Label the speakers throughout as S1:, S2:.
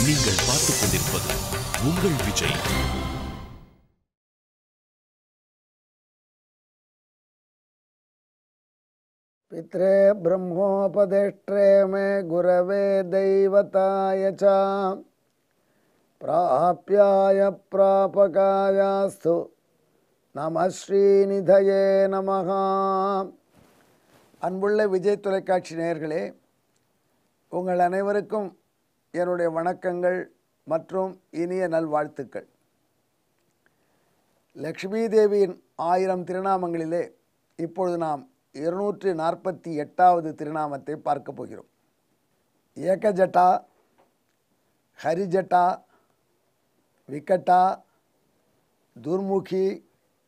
S1: நீங்கள் பார்த்துக் கொண்டிருப்பது உங்கள் விஜய்.
S2: पित्रे ब्रह्मोपदेष्ट्रे मे गुरवे दैवताय च प्राप्याय प्रापकायास्तु நம ஸ்ரீநிதயே நமஹ. அன்புள்ள விஜய் தொலைக்காட்சி நேயர்களே, உங்கள் அனைவருக்கும் என்னுடைய வணக்கங்கள் மற்றும் இனிய நல்வாழ்த்துக்கள். லக்ஷ்மி தேவியின் 1000 திருநாமங்களிலே இப்பொழுது நாம் 248வது திருநாமத்தை பார்க்க போகிறோம். ஏகஜட்டா, ஹரிஜட்டா, விகட்டா, துர்முகி,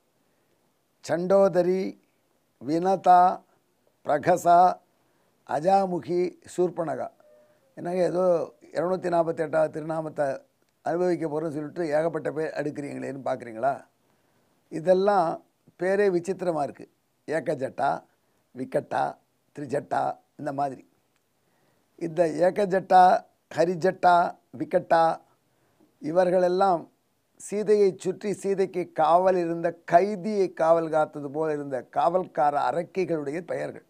S2: சண்டோதரி, வினதா, பிரகசா, அஜாமுகி, சூர்பனகா. என்னங்க ஏதோ 248வது திருநாமத்தை அனுபவிக்க போகிறோன்னு சொல்லிட்டு ஏகப்பட்ட பேர் அடுக்கிறீங்களேன்னு பார்க்குறீங்களா? இதெல்லாம் பேரே விசித்திரமாக இருக்குது. ஏகஜட்டா, விக்கட்டா, திரிஜட்டா, இந்த மாதிரி. இந்த ஏகஜட்டா, ஹரிஜட்டா, விக்கட்டா இவர்களெல்லாம் சீதையை சுற்றி சீதைக்கு காவல் இருந்த கைதியை காவல் காத்தது போல் இருந்த காவல்கார அரக்கிகளுடைய பெயர்கள்.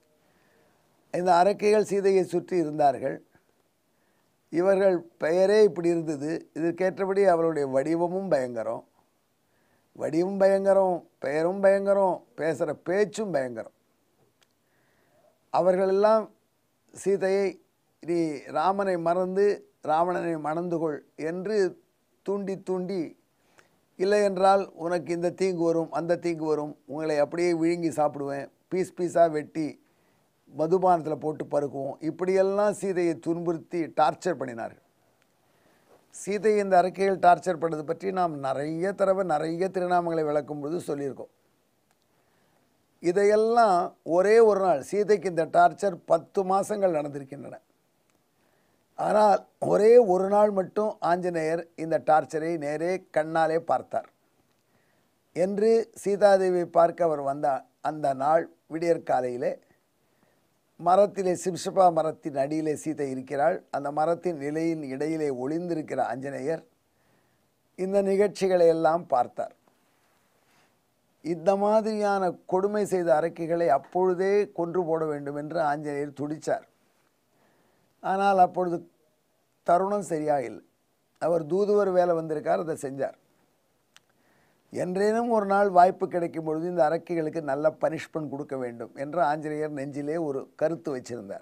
S2: இந்த அரக்கிகள் சீதையை சுற்றி இருந்தார்கள். இவர்கள் பெயரே இப்படி இருந்தது. இதற்கேற்றபடி அவருடைய வடிவமும் பயங்கரம், வடிவும் பயங்கரம், பெயரும் பயங்கரம், பேசுகிற பேச்சும் பயங்கரம். அவர்களெல்லாம் சீதையை நீ ராமனை மறந்து ராவணனை மணந்து கொள் என்று தூண்டி தூண்டி, இல்லை என்றால் உனக்கு இந்த தீங்கு வரும், அந்த தீங்கு வரும், உங்களை அப்படியே விழுங்கி சாப்பிடுவேன், பீஸ் பீஸாக வெட்டி மதுபானத்தில் போட்டு பருக்குவோம், இப்படியெல்லாம் சீதையை துன்புறுத்தி டார்ச்சர் பண்ணினார்கள். சீதை இந்த அரக்கைகள் டார்ச்சர் பண்ணது பற்றி நாம் நிறைய தடவை நிறைய திருநாமங்களை விளக்கும் பொழுது சொல்லியிருக்கோம். இதையெல்லாம் ஒரே ஒரு நாள், சீதைக்கு இந்த டார்ச்சர் 10 மாதங்கள் நடந்திருக்கின்றன. ஆனால் ஒரே ஒரு நாள் மட்டும் ஆஞ்சநேயர் இந்த டார்ச்சரை நேரே கண்ணாலே பார்த்தார். என்று சீதாதேவியை பார்க்க அவர் வந்த அந்த நாள் விடியற்காலையிலே மரத்திலே, சிம்சபா மரத்தின் அடியிலே சீதை இருக்கிறாள். அந்த மரத்தின் இலையின் இடையிலே ஒளிந்திருக்கிற ஆஞ்சநேயர் இந்த நிகழ்ச்சிகளை எல்லாம் பார்த்தார். இந்த மாதிரியான கொடுமை செய்த அரக்கிகளை அப்பொழுதே கொன்று போட வேண்டும் என்று ஆஞ்சநேயர் துடித்தார். ஆனால் அப்பொழுது தருணம் சரியாக இல்லை. அவர் தூதுவர் வேலை வந்திருக்கார், அதை செஞ்சார். என்றேனும் ஒரு நாள் வாய்ப்பு கிடைக்கும் பொழுது இந்த அரக்கிகளுக்கு நல்ல பனிஷ்மெண்ட் கொடுக்க வேண்டும் என்று ஆஞ்சநேயர் நெஞ்சிலே ஒரு கருத்து வச்சிருந்தார்.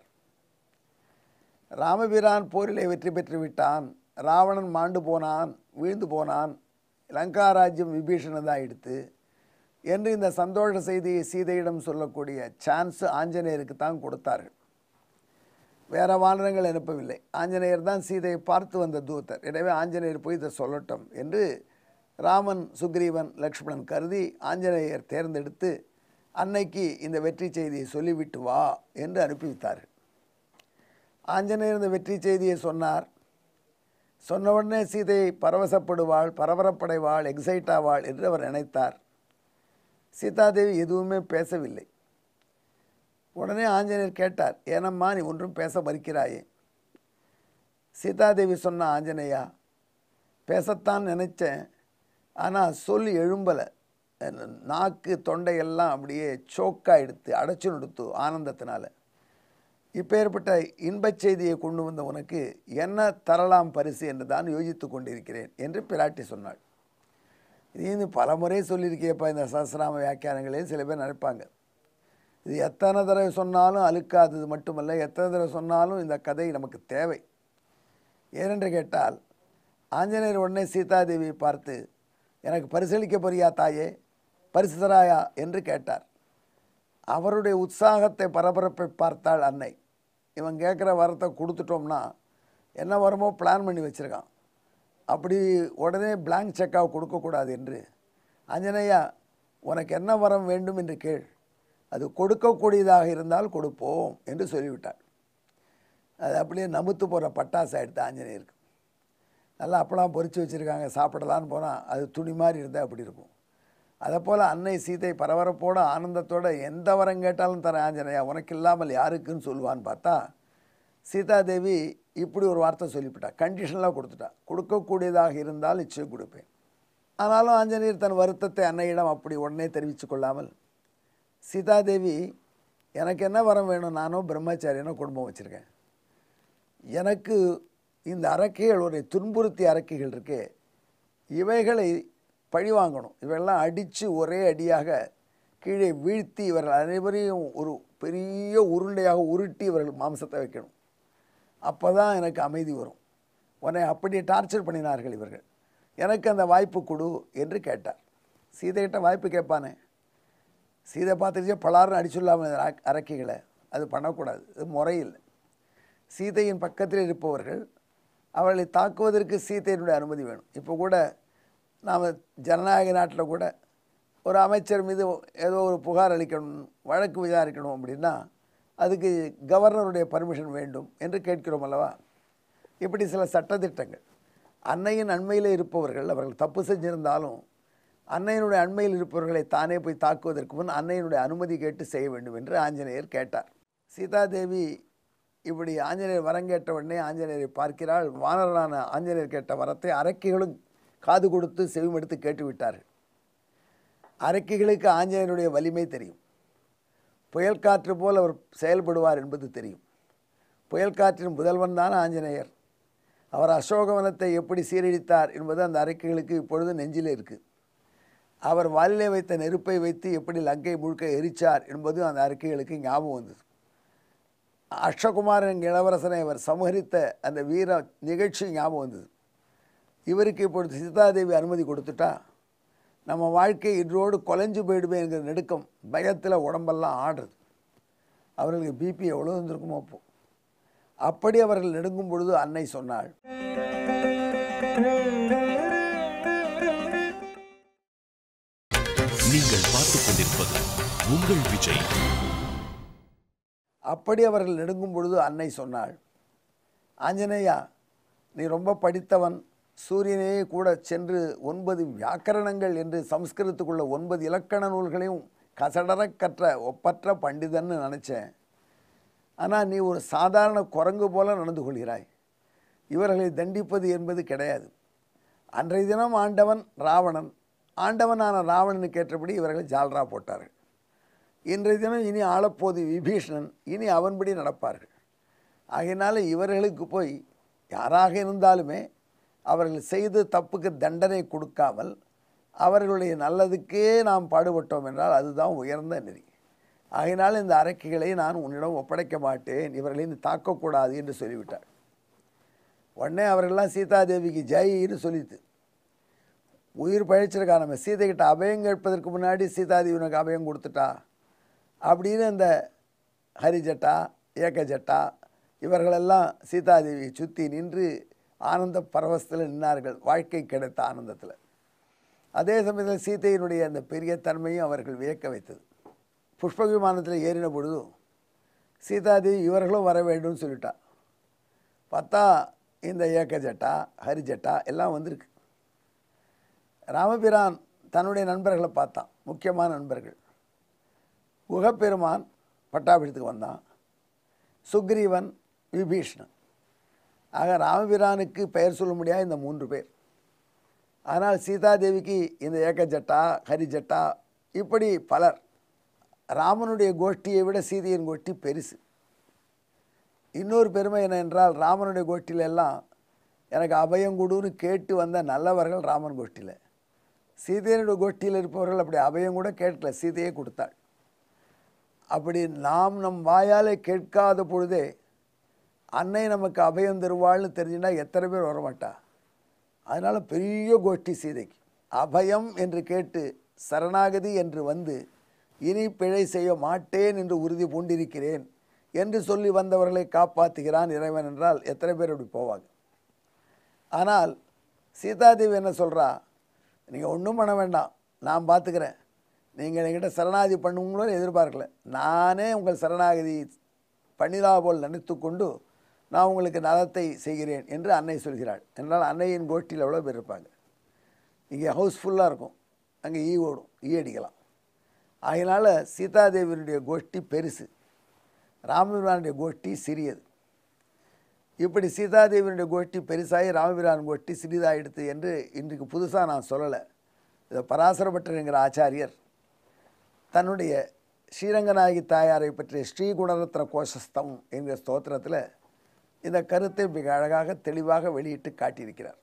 S2: ராமபிரான் போரிலே வெற்றி பெற்று விட்டான், ராவணன் மாண்டு போனான், வீழ்ந்து போனான், லங்கா ராஜ்யம் விபீஷணதான் எடுத்து என்று இந்த சந்தோஷ செய்தியை சீதையிடம் சொல்லக்கூடிய சான்ஸ் ஆஞ்சநேயருக்கு தான் கொடுத்தார்கள். வேறு வானரங்கள் அனுப்பவில்லை. ஆஞ்சநேயர் தான் சீதையை பார்த்து வந்த தூதர். எனவே ஆஞ்சநேயர் போய் இதை சொல்லட்டும் என்று ராமன், சுக்ரீவன், லக்ஷ்மணன் கருதி ஆஞ்சநேயர் தேர்ந்தெடுத்து அன்னைக்கு இந்த வெற்றி செய்தியை சொல்லிவிட்டு வா என்று அனுப்பி வைத்தார்கள். ஆஞ்சநேயர் இந்த வெற்றி செய்தியை சொன்னார். சொன்ன உடனே சீதை பரவசப்படுவாள், பரபரப்படைவாள், எக்ஸைட் ஆவாள் என்று அவர் நினைத்தார். சீதாதேவி எதுவுமே பேசவில்லை. உடனே ஆஞ்சநேயர் கேட்டார், ஏனம்மா நீ ஒன்றும் பேச மறுக்கிறாயே? சீதாதேவி சொன்ன, ஆஞ்சநேயா, பேசத்தான் நினைச்சேன், ஆனால் சொல் எழும்பலை, நாக்கு தொண்டையெல்லாம் அப்படியே சோக்காக எடுத்து அடைச்சு நடுத்து ஆனந்தத்தினால. இப்போ ஏற்பட்ட இன்பச் செய்தியை கொண்டு வந்த உனக்கு என்ன தரலாம் பரிசு என்று தான் யோசித்து கொண்டிருக்கிறேன் என்று பிராட்டி சொன்னாள். இது பல முறை சொல்லியிருக்கேப்பா இந்த சஹஸ்ரநாம வியாக்கியானங்களே சில பேர் நினைப்பாங்க. இது எத்தனை தடவை சொன்னாலும் அழுக்காதது மட்டுமல்ல, எத்தனை தடவை சொன்னாலும் இந்த கதை நமக்கு தேவை. ஏனென்று கேட்டால், ஆஞ்சநேயர் உடனே சீதாதேவியை பார்த்து, எனக்கு பரிசளிக்க போறியா தாயே, பரிசு தராயா என்று கேட்டார். அவருடைய உற்சாகத்தை, பரபரப்பை பார்த்தாள் அன்னை. இவன் கேட்குற வரத்தை கொடுத்துட்டோம்னா என்ன வரமோ பிளான் பண்ணி வச்சுருக்கான், அப்படி உடனே பிளாங்க் செக்காக கொடுக்கக்கூடாது என்று, ஆஞ்சநேயா உனக்கு என்ன வரம் வேண்டும் என்று கேள், அது கொடுக்கக்கூடியதாக இருந்தால் கொடுப்போம் என்று சொல்லிவிட்டாள். அது அப்படியே நமுத்து போகிற பட்டாசு எடுத்து ஆஞ்சநேயருக்கு. நல்லா அப்பளம் பொரித்து வச்சுருக்காங்க, சாப்பிடலான்னு போனால் அது துணி மாதிரி இருந்தால் அப்படி இருக்கும். அதை போல் அன்னை சீதை பரபரப்போடு ஆனந்தத்தோடு எந்த வரம் கேட்டாலும் தரேன் ஆஞ்சநேயா, உனக்கு இல்லாமல் யாருக்குன்னு சொல்லுவான்னு பார்த்தா சீதாதேவி இப்படி ஒரு வார்த்தை சொல்லிவிட்டா, கண்டிஷனலாக கொடுத்துட்டா. கொடுக்கக்கூடியதாக இருந்தால் நிச்சயம் கொடுப்பேன். ஆனாலும் ஆஞ்சநேயர் தன் வருத்தத்தை அன்னையிடம் அப்படி உடனே தெரிவித்து கொள்ளாமல், சீதாதேவி எனக்கு என்ன வரம் வேணும், நானும் பிரம்மச்சாரியனும் குடும்பம் வச்சுருக்கேன், எனக்கு இந்த அரக்கைகள் ஒரு துன்புறுத்தி அரக்கைகள் இருக்கே, இவைகளை பழி வாங்கணும், இவையெல்லாம் அடித்து ஒரே அடியாக கீழே வீழ்த்தி இவர்கள் அனைவரையும் ஒரு பெரிய உருண்டையாக உருட்டி இவர்கள் மாம்சத்தை வைக்கணும், அப்போ தான் எனக்கு அமைதி வரும். உன்னை அப்படியே டார்ச்சர் பண்ணினார்கள் இவர்கள், எனக்கு அந்த வாய்ப்பு கொடு என்று கேட்டார். சீதைகிட்ட வாய்ப்பு கேட்பானே, சீதை பார்த்துச்சே பலார்னு அடிச்சுள்ளாமல் அரக்கைகளை, அது பண்ணக்கூடாது, அது முறையில். சீதையின் பக்கத்தில் இருப்பவர்கள் அவர்களை தாக்குவதற்கு சீதையினுடைய அனுமதி வேணும். இப்போ கூட நாம் ஜனநாயக நாட்டில் கூட ஒரு அமைச்சர் மீது ஏதோ ஒரு புகார் அளிக்கணும், வழக்கு விசாரிக்கணும் அப்படின்னா அதுக்கு கவர்னருடைய பர்மிஷன் வேண்டும் என்று கேட்கிறோம் அல்லவா. இப்படி சில சட்டத்திட்டங்கள் அன்னையின் அண்மையில் இருப்பவர்கள் அவர்கள் தப்பு செஞ்சிருந்தாலும் அன்னையினுடைய அண்மையில் இருப்பவர்களை தானே போய் தாக்குவதற்கு முன் அன்னையினுடைய அனுமதி கேட்டு செய்ய வேண்டும் என்று ஆஞ்சநேயர் கேட்டார். சீதாதேவி இப்படி ஆஞ்சநேயர் வரம் கேட்ட உடனே ஆஞ்சநேயரை பார்க்கிறாள். வானரனான ஆஞ்சநேயர் கேட்ட வரத்தை அரக்கிகளும் காது கொடுத்து செவிமடுத்து கேட்டுவிட்டார்கள். அரக்கிகளுக்கு ஆஞ்சநேயருடைய வலிமை தெரியும், புயல் காற்று போல் அவர் செயல்படுவார் என்பது தெரியும். புயல் காற்றின் முதல்வன் தான் ஆஞ்சநேயர். அவர் அசோகவனத்தை எப்படி சீரழித்தார் என்பது அந்த அரக்கிகளுக்கு இப்பொழுது நெஞ்சிலே இருக்குது. அவர் வாலிலே வைத்த நெருப்பை வைத்து எப்படி லங்கை முழுக்க எரிச்சார் என்பது அந்த அறிக்கைகளுக்கு ஞாபகம் வந்தது. அக்ஷகுமாரன் இளவரசனை அவர் சமஹரித்த அந்த வீர நிகழ்ச்சி ஞாபகம் வந்தது. இவருக்கு இப்பொழுது சீதாதேவி அனுமதி கொடுத்துட்டா நம்ம வாழ்க்கை இன்றோடு கொலைஞ்சு போயிடுமே என்கிற நெடுக்கம் பயத்தில் உடம்பெல்லாம் ஆடுறது. அவர்களுக்கு பிபி எவ்வளோ இருந்திருக்குமோ அப்போ. அப்படி அவர்கள் நெடுங்கும் பொழுது அன்னை சொன்னாள்,
S1: நீங்கள் பார்த்துக் கொண்டிருப்பது உங்கள் விஜய்.
S2: அப்படி அவர்கள் நெடுங்கும் பொழுது அன்னை சொன்னாள், ஆஞ்சநேயா, நீ ரொம்ப படித்தவன், சூரியனையே கூட சென்று 9 வியாக்கரணங்கள் என்று சம்ஸ்கிருதத்துக்குள்ள 9 இலக்கண நூல்களையும் கசடர கற்ற ஒப்பற்ற பண்டிதன்னு நினச்சேன். ஆனால் நீ ஒரு சாதாரண குரங்கு போல நடந்து கொள்கிறாய். இவர்களை தண்டிப்பது என்பது கிடையாது. அன்றைய தினம் ஆண்டவன் ராவணன், ஆண்டவனான ராவணனுக்கு ஏற்றபடி இவர்கள் ஜால்ரா போட்டார்கள். இன்றைய தினம் இனி ஆளப்போது விபீஷணன், இனி அவன்படி நடப்பார்கள். ஆகையினால இவர்களுக்கு போய் யாராக இருந்தாலுமே அவர்கள் செய்து தப்புக்கு தண்டனை கொடுக்காமல் அவர்களுடைய நல்லதுக்கே நாம் பாடுபட்டோம் என்றால் அதுதான் உயர்ந்த நெறி. ஆகையினால் இந்த அரக்கைகளை நான் உன்னிடம் ஒப்படைக்க மாட்டேன், இவர்களை தாக்கக்கூடாது என்று சொல்லிவிட்டார். உடனே அவர்கள்லாம் சீதாதேவிக்கு ஜெயின்னு சொல்லிட்டு உயிர் பழிச்சிருக்கா. நம்ம சீதைக்கிட்ட அபயம் கேட்பதற்கு முன்னாடி சீதாதேவி உனக்கு அபயம் கொடுத்துட்டா அப்படின்னு அந்த ஹரிஜட்டா ஏகஜட்டா இவர்களெல்லாம் சீதாதேவியை சுற்றி நின்று ஆனந்த பரவசத்தில் நின்றார்கள், வாழ்க்கை கிடைத்த ஆனந்தத்தில். அதே சமயத்தில் சீதையினுடைய அந்த பெரிய தன்மையும் அவர்கள் வியக்க வைத்தது. புஷ்ப விமானத்தில் ஏறின பொழுது சீதாதேவி இவர்களும் வர வேண்டும்னு சொல்லிட்டா. பார்த்தா இந்த ஏகஜட்டா ஹரிஜட்டா எல்லாம் வந்திருக்கு. ராமபிரான் தன்னுடைய நண்பர்களை பார்த்தான், முக்கியமான நண்பர்கள். குகப்பெருமான் பட்டாபிஷத்துக்கு வந்தான், சுக்ரீவன், விபீஷ்ணன். ஆக ராமபிரானுக்கு பெயர் சொல்ல முடியாது இந்த 3 பேர். ஆனால் சீதாதேவிக்கு இந்த ஏகஜட்டா ஹரிஜட்டா இப்படி பலர். ராமனுடைய கோஷ்டியை விட சீதையின் கோஷ்டி பெருசு. இன்னொரு பெருமை என்ன என்றால், ராமனுடைய கோஷ்டியிலெல்லாம் எனக்கு அபயங்குடுன்னு கேட்டு வந்த நல்லவர்கள் ராமன் கோஷ்டியில். சீதையனுடைய கோஷ்டியில் இருப்பவர்கள் அப்படி அபயம் கூட கேட்கல, சீதையே கொடுத்தாள். அப்படி நாம் நம் வாயாலே கேட்காத பொழுதே அன்னை நமக்கு அபயம் தருவாள்னு தெரிஞ்சுன்னா எத்தனை பேர் வரமாட்டா. அதனால் பெரிய கோஷ்டி சீதைக்கு. அபயம் என்று கேட்டு சரணாகதி என்று வந்து இனி பிழை செய்ய மாட்டேன் என்று உறுதி பூண்டிருக்கிறேன் என்று சொல்லி வந்தவர்களை காப்பாற்றுகிறான் இறைவன் என்றால் எத்தனை பேர் அப்படி போவாங்க. ஆனால் சீதாதேவி என்ன சொல்கிறா, நீங்கள் ஒன்றும் பண்ண வேண்டாம், நான் பார்த்துக்கிறேன், நீங்கள் என்கிட்ட சரணாகதி பண்ணுங்களோ எதிர்பார்க்கல, நானே உங்கள் சரணாகதி பண்ணிலா போல் நினைத்து கொண்டு நான் உங்களுக்கு நலத்தை செய்கிறேன் என்று அன்னை சொல்கிறாள். என்றால் அன்னையின் கோஷ்டியில் எவ்வளோ பேர் இருப்பாங்க. இங்கே ஹவுஸ்ஃபுல்லாக இருக்கும், அங்கே ஈ ஓடும், ஈ அடிக்கலாம். அதனால் சீதாதேவியினுடைய கோஷ்டி பெருசு, ராமபிரானுடைய கோஷ்டி சிறியது. இப்படி சீதாதேவியினுடைய கோஷ்டி பெருசாகி ராமபிரான் கோஷ்டி சிறிதாயிடுத்து என்று இன்றைக்கு புதுசாக நான் சொல்லலை. இதை பராசர பட்டர் என்கிற ஆச்சாரியர் தன்னுடைய ஸ்ரீரங்கநாயகி தாயாரை பற்றிய ஸ்ரீகுணரத்ன கோஷஸ்தம் என்கிற ஸ்தோத்திரத்தில் இந்த கருத்தை மிக அழகாக தெளிவாக வெளியிட்டு காட்டியிருக்கிறார்.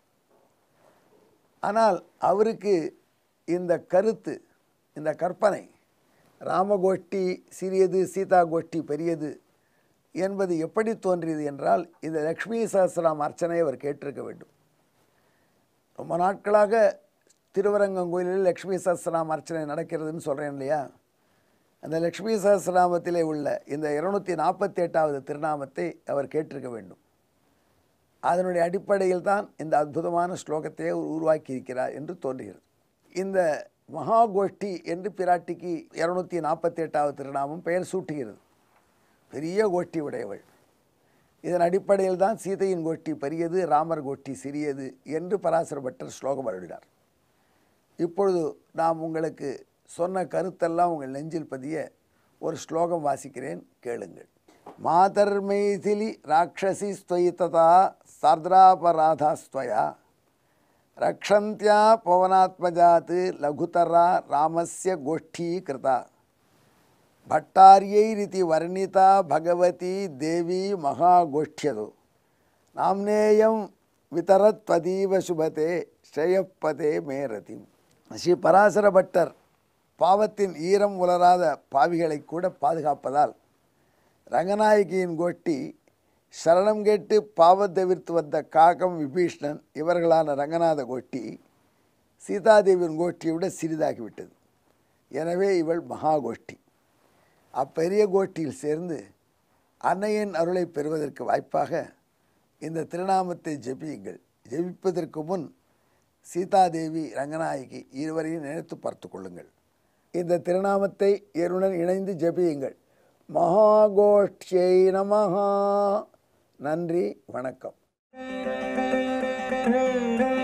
S2: ஆனால் அவருக்கு இந்த கருத்து, இந்த கற்பனை ராமகோஷ்டி சிறியது சீதா கோஷ்டி பெரியது என்பது எப்படி தோன்றியது என்றால், இந்த லக்ஷ்மி சஹஸ்ரநாம அர்ச்சனையை அவர் கேட்டிருக்க வேண்டும். ரொம்ப நாட்களாக திருவரங்கங்கோயிலில் லக்ஷ்மி சஹஸ்ரநாம அர்ச்சனை நடக்கிறதுன்னு சொல்கிறேன் இல்லையா? அந்த லக்ஷ்மி சஹஸ்ரநாமத்திலே உள்ள இந்த 248வது திருநாமத்தை அவர் கேட்டிருக்க வேண்டும். அதனுடைய அடிப்படையில் தான் இந்த அற்புதமான ஸ்லோகத்தையே உருவாக்கியிருக்கிறார் என்று தோன்றுகிறது. இந்த மகாகோஷ்டி என்று பிராட்டிக்கு 248வது திருநாமம் பெயர் சூட்டுகிறது. பெரிய கோஷ்டி உடையவள். இதன் அடிப்படையில் தான் சீதையின் கோஷ்டி பெரியது, ராமர் கோஷ்டி சிறியது என்று பராசர பட்டர் ஸ்லோகம் அருளினார். இப்பொழுது நாம் உங்களுக்கு சொன்ன கருத்தெல்லாம் உங்கள் நெஞ்சில் பதிய ஒரு ஸ்லோகம் வாசிக்கிறேன், கேளுங்கள். மாதர் மைதிலி ராட்சசி ஸ்வயி ததா சார்திராபராதாஸ்வயா ரக்ஷந்தியா பவனாத்மஜாத் லகுதரா ராமஸ்ய கோஷ்டி கிருதா பட்டாரியைரிதி வர்ணிதா பகவதி தேவி மகாகோஷ்டியதோ நாம்னேயம் விதரத்வதீவ சுபதே ஸ்ரேயப்பதே மேரதி. ஸ்ரீ பராசர பட்டர் பாவத்தின் ஈரம் உலராத பாவிகளை கூட பாதுகாப்பதால் ரங்கநாயகியின் கோஷ்டி சரணம் கேட்டு பாவத்தவிர்த்து வந்த காகம் விபீஷ்ணன் இவர்களான ரங்கநாத கோஷ்டி சீதாதேவியின் கோஷ்டியை விட சிறிதாகிவிட்டது. எனவே இவள் மகாகோஷ்டி. அப்பெரிய கோஷ்டியில் சேர்ந்து அன்னையின் அருளை பெறுவதற்கு வாய்ப்பாக இந்த திருநாமத்தை ஜெபியுங்கள். ஜெபிப்பதற்கு முன் சீதாதேவி ரங்கநாயகி இருவரையும் நினைத்து பார்த்து கொள்ளுங்கள். இந்த திருநாமத்தை என்னுடன் இணைந்து ஜெபியுங்கள். மகாகோஷ்டியை நமஹா. நன்றி, வணக்கம்.